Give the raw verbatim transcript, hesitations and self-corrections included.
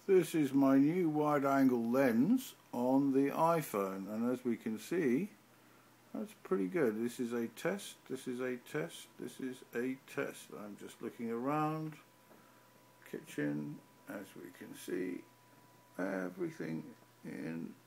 This is my new wide-angle lens on the iPhone, and as we can see, that's pretty good. This is a test, this is a test, this is a test. I'm just looking around, kitchen, as we can see, everything in